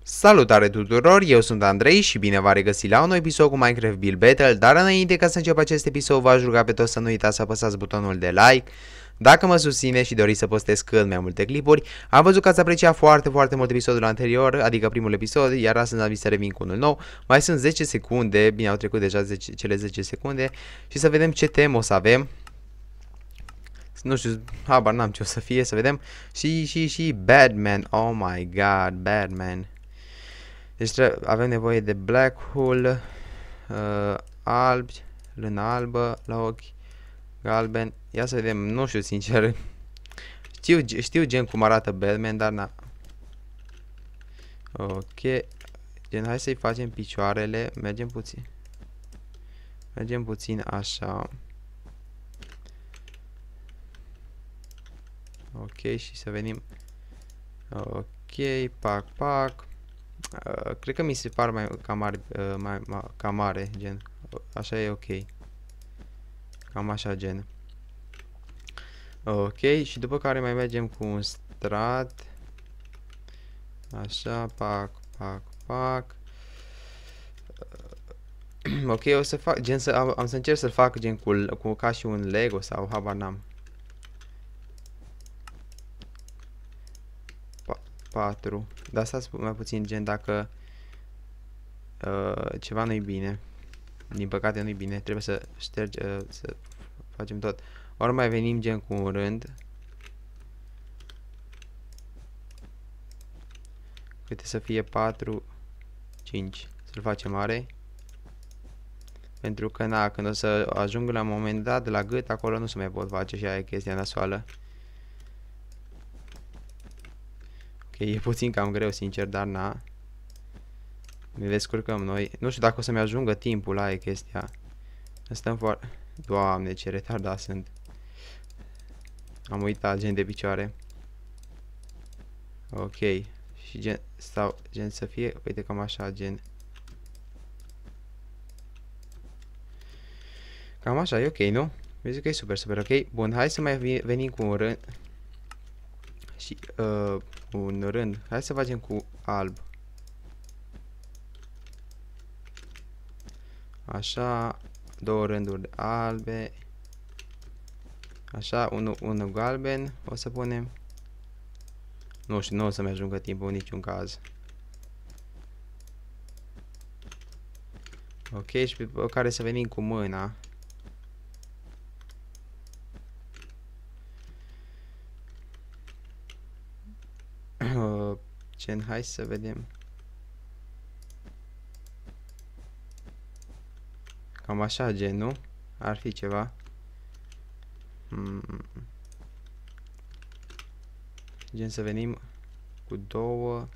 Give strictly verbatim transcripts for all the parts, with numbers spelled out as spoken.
Salutare tuturor, eu sunt Andrei și bine v-am regăsit la un nou episod cu Minecraft Build Battle, dar înainte ca să încep acest episod v-aș ruga pe toți să nu uitați să apăsați butonul de like. Dacă mă susține și doriți să postez cât mai multe clipuri, am văzut că ați apreciat foarte, foarte mult episodul anterior, adică primul episod, iar astăzi am zis să revin cu unul nou. Mai sunt zece secunde, bine au trecut deja zece, cele zece secunde și să vedem ce temă o să avem. Nu știu, habar n-am ce o să fie, să vedem. Și, și, și Batman, oh my god, Batman. Deci avem nevoie de black hole, uh, alb, lână albă, la ochi, galben. Ia să vedem, nu știu sincer. Știu, știu gen cum arată Batman, dar na. Ok. Gen, hai să-i facem picioarele. Mergem puțin. Mergem puțin așa. Ok, și să venim. Ok, pac, pac. Uh, cred că mi se par mai cam mare, uh, mai, mai, cam mare, gen. Așa e ok. Cam așa, gen. Ok, și după care mai mergem cu un strat. Așa, pac, pac, pac. Uh, ok, o să fac, gen, să, am, am să încerc să-l fac, gen, cu, cu ca și un Lego sau habar n-am. patru. Dar stați mai puțin, gen, dacă uh, ceva nu-i bine. Din păcate nu-i bine, trebuie să ștergi, uh, să facem tot. Ori mai venim, gen, cu un rând. Câte să fie patru, cinci. Să-l facem mare. Pentru că, na, când o să ajung la un moment dat la gât, acolo nu se mai pot face și aia e chestia nasoală. Ok, e puțin cam greu, sincer, dar na. Ne descurcăm noi. Nu știu dacă o să-mi ajungă timpul, aia e chestia. Stăm foarte... Doamne, ce retardat sunt. Am uitat, gen de picioare. Ok. Și gen, stau, gen să fie, uite cam așa, gen. Cam așa, e ok, nu? Vezi că e super, super ok. Bun, hai să mai venim cu un rând. Și, uh, un rând. Hai să facem cu alb. Așa, două rânduri de albe. Așa, unul, unul galben. O să punem. Nu știu, nu o să-mi ajungă timpul în niciun caz. Ok, și pe care să venim cu mâna. Gen, hai să vedem. Cam așa, gen, nu? Ar fi ceva. Hmm. Gen să venim cu două.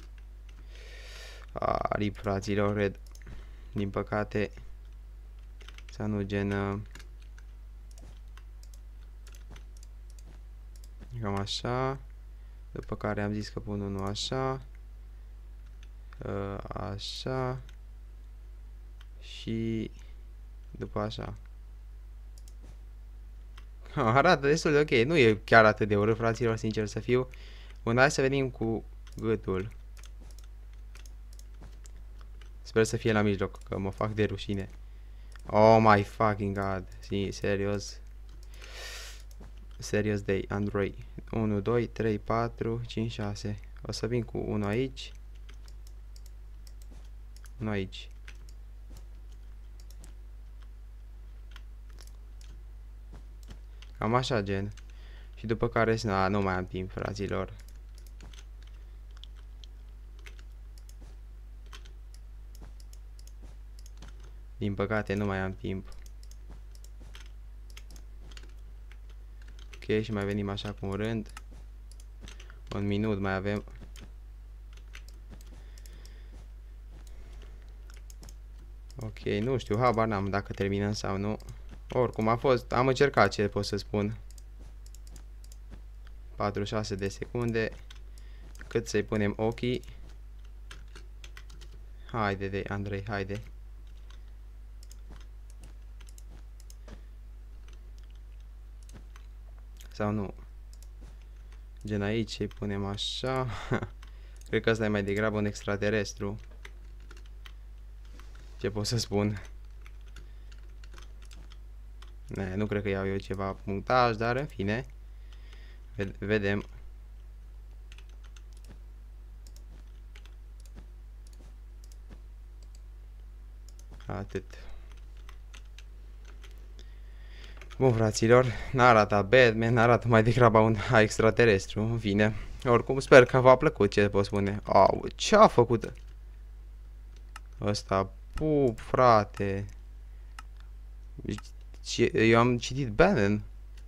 Arip, fraților, red. Din păcate. Să nu, gen. Cam așa. După care am zis că pun unul așa. Așa. Și după așa. Arată destul de ok. Nu e chiar atât de urât, fraților, sincer să fiu. Bun, hai să venim cu gâtul. Sper să fie la mijloc, că mă fac de rușine. Oh my fucking god. Si, serios. Serios de Andrei. unu, doi, trei, patru, cinci, șase. O să vin cu unul aici. Unul aici. Cam așa, gen. Și după care, na, nu mai am timp, fraților. Din păcate, nu mai am timp. Ok, și mai venim așa cu un rând. Un minut mai avem. Ok, nu știu, habar n-am dacă terminăm sau nu. Oricum a fost, am încercat, ce pot să spun. patruzeci și șase de secunde. Cât să-i punem ochii. Haide de Andrei, haide. Sau nu. Gen aici îi punem așa. Cred că ăsta e mai degrabă un extraterestru. Ce pot să spun? Ne, nu cred că iau eu ceva punctaj, dar în fine. Vedem. Atât. Bun, fraților, n-arată Batman, n-arată mai degrabă un extraterestru, în fine. Oricum, sper că v-a plăcut, ce pot spune. Au, ce-a făcut ăsta? Pup, frate. Eu am citit Batman.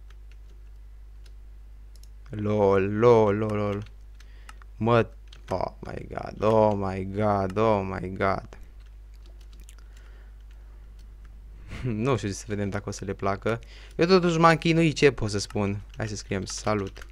Lol, lol, lol, lol. Mă, oh my god, oh my god, oh my god. Nu știu să vedem dacă o să le placă. Eu totuși m-am chinuit, ce pot să spun. Hai să scriem salut.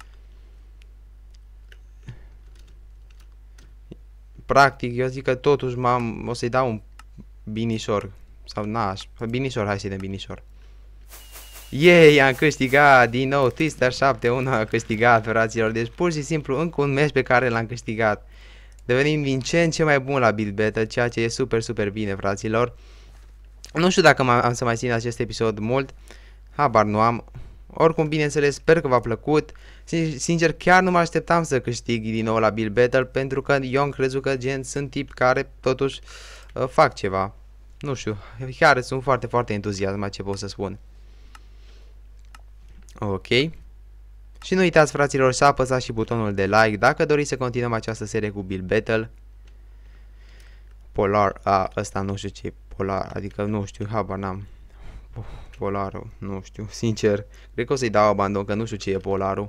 Practic, eu zic că totuși m-am, o să-i dau un binișor. Sau naș, binișor, hai să-i dăm binișor. Yay, am câștigat din nou. Twister șapte unu a câștigat, fraților. Deci pur și simplu încă un meci pe care l-am câștigat. Devenim din ce în ce mai bun la Build Battle, ceea ce e super, super bine, fraților. Nu știu dacă am să mai țin acest episod mult. Habar nu am. Oricum, bineînțeles, sper că v-a plăcut. Sincer, chiar nu mă așteptam să câștig din nou la Build Battle, pentru că eu am crezut că gen sunt tip care totuși uh, fac ceva. Nu știu, chiar sunt foarte, foarte entuziasmat, ce pot să spun. Ok. Și nu uitați, fraților, să apăsați și butonul de like dacă doriți să continuăm această serie cu Build Battle. Polar, a, ăsta nu știu ce e Polar, adică nu știu, habar n-am. Polarul, nu știu, sincer, cred că o să-i dau abandon, că nu știu ce e Polarul.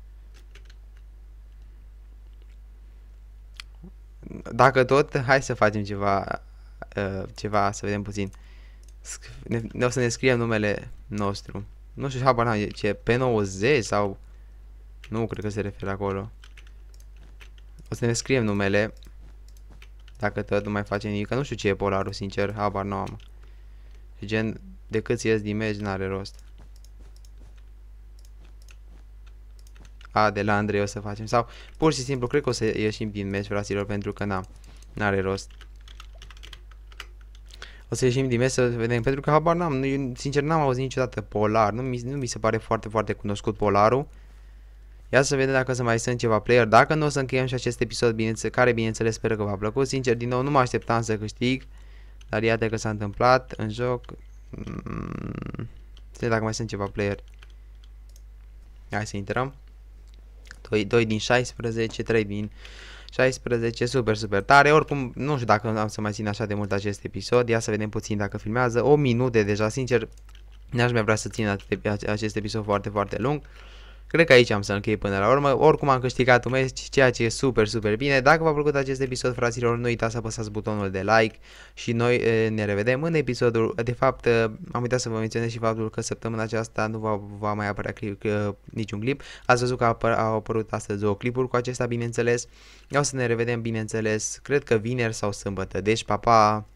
Dacă tot, hai să facem ceva, uh, ceva, să vedem puțin. Ne, ne o să ne scriem numele nostru. Nu știu, habar n-am, ce P nouăzeci sau... Nu, cred că se referă acolo. O să ne scriem numele. Dacă tot nu mai face nimic, că nu știu ce e Polarul, sincer, habar nu am. Și gen, decât să ies din meci, n-are rost. A, de la Andrei o să facem. Sau, pur și simplu, cred că o să ieșim din meci, fraților, pentru că n-am. N-are rost. O să ieșim din meci să vedem, pentru că habar n-am. Sincer, n-am auzit niciodată Polar. Nu mi, nu mi se pare foarte, foarte cunoscut Polarul. Ia să vedem dacă să mai sunt ceva player. Dacă nu, o să încheiem și acest episod, bineînțeles, care bineînțeles sper că v-a plăcut. Sincer, din nou, nu mă așteptam să câștig. Dar iată că s-a întâmplat în joc. Mm, să dacă mai sunt ceva player. Hai să intrăm. doi din șaisprezece, trei din șaisprezece, super, super tare. Oricum, nu știu dacă am să mai țin așa de mult acest episod. Ia să vedem puțin dacă filmează. O minute deja, sincer, n-aș mai vrea să țin acest episod foarte, foarte lung. Cred că aici am să închei până la urmă. Oricum am câștigat un meci, ceea ce e super, super bine. Dacă v-a plăcut acest episod, fraților, nu uitați să apăsați butonul de like. Și noi e, ne revedem în episodul. De fapt, am uitat să vă menționez și faptul că săptămâna aceasta nu va, va mai apărea clip, că, niciun clip. Ați văzut că apăr, au apărut astăzi două clipuri cu acesta, bineînțeles. O să ne revedem, bineînțeles, cred că vineri sau sâmbătă. Deci, pa, pa!